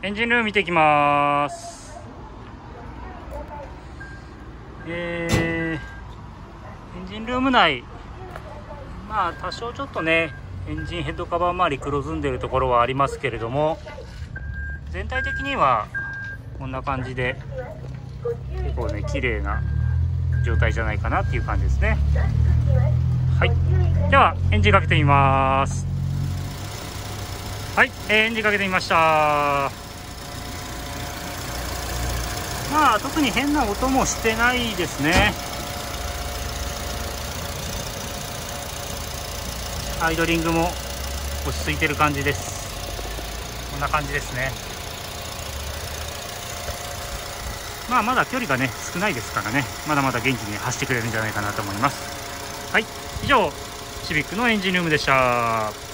エンジンルーム見ていきます。エンジンルーム内、まあ多少ちょっとねエンジンヘッドカバー周り黒ずんでるところはありますけれども、全体的にはこんな感じで結構ね綺麗な状態じゃないかなっていう感じですね。はい、ではエンジンかけてみます。はい、エンジンかけてみました。まあ特に変な音もしてないですね。アイドリングも落ち着いてる感じです。こんな感じですね。まあまだ距離がね少ないですからね、まだまだ元気に走ってくれるんじゃないかなと思います。はい、以上シビックのエンジンルームでした。